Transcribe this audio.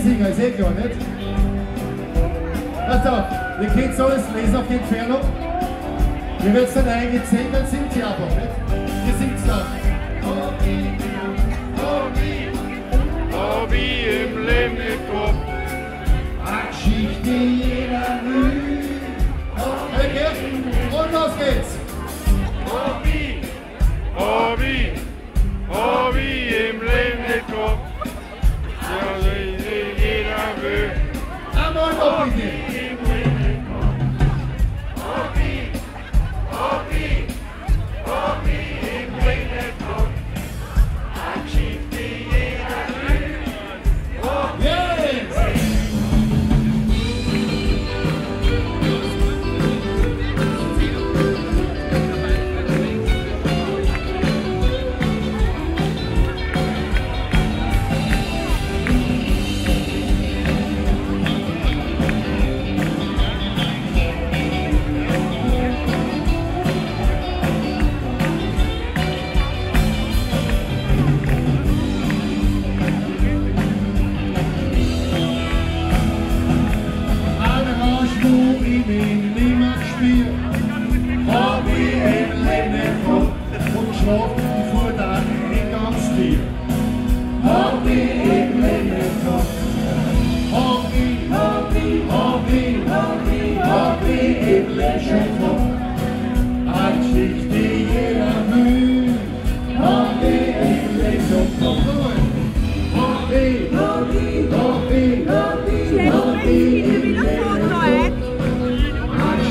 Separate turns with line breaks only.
mitsingen, ist eh klar, nicht? Also, ihr könnt alles lesen auf die Entfernung. Ihr werdet dann eingezogen, dann singt ihr einfach, nicht? Ihr singt dann.
Hab ich im Leben nicht gehabt.
Eine Geschichte jeder will. Okay, und los geht's.
Hab ich im Leben nicht gehabt. Ja, jeder will.
Einmal noch bitte.
Hobby,